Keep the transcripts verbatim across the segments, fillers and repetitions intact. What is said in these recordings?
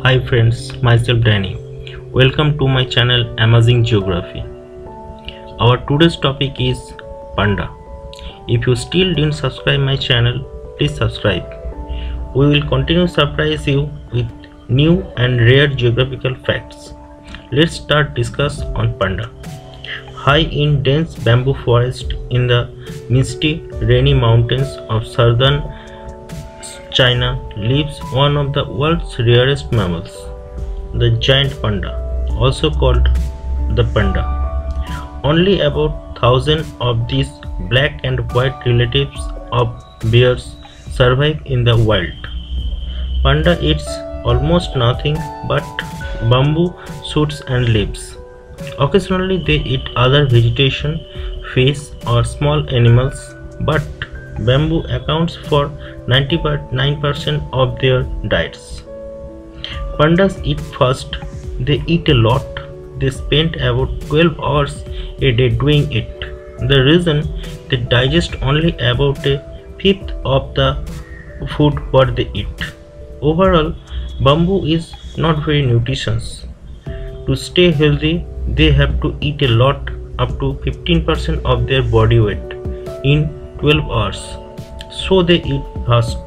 Hi friends, myself Danny. Welcome to my channel Amazing Geography. Our today's topic is Panda. If you still didn't subscribe my channel, please subscribe. We will continue to surprise you with new and rare geographical facts. Let's start discuss on Panda. High in dense bamboo forest in the misty, rainy mountains of southern China lives one of the world's rarest mammals, the giant panda, also called the panda. Only about one thousand of these black and white relatives of bears survive in the wild. Panda eats almost nothing but bamboo shoots and leaves. Occasionally they eat other vegetation, fish or small animals, but bamboo accounts for ninety-nine percent of their diets. Pandas eat fast, they eat a lot, they spend about twelve hours a day doing it. The reason they digest only about a fifth of the food what they eat. Overall, bamboo is not very nutritious. To stay healthy, they have to eat a lot, up to fifteen percent of their body weight in twelve hours, so they eat fast.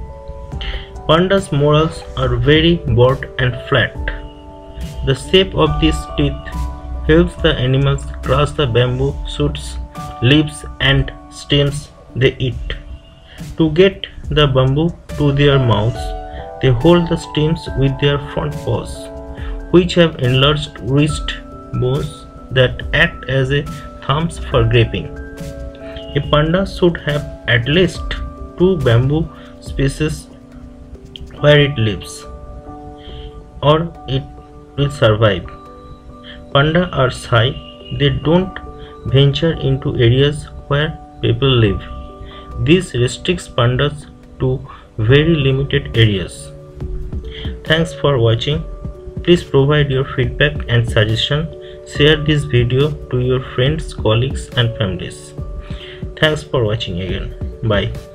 Pandas' molars are very broad and flat. The shape of these teeth helps the animals crush the bamboo shoots, leaves and stems they eat. To get the bamboo to their mouths, they hold the stems with their front paws, which have enlarged wrist bones that act as a thumbs for gripping. A panda should have at least two bamboo species where it lives, or it will survive. Panda are shy, they don't venture into areas where people live. This restricts pandas to very limited areas. Thanks for watching. Please provide your feedback and suggestion. Share this video to your friends, colleagues and families. Thanks for watching again. Bye.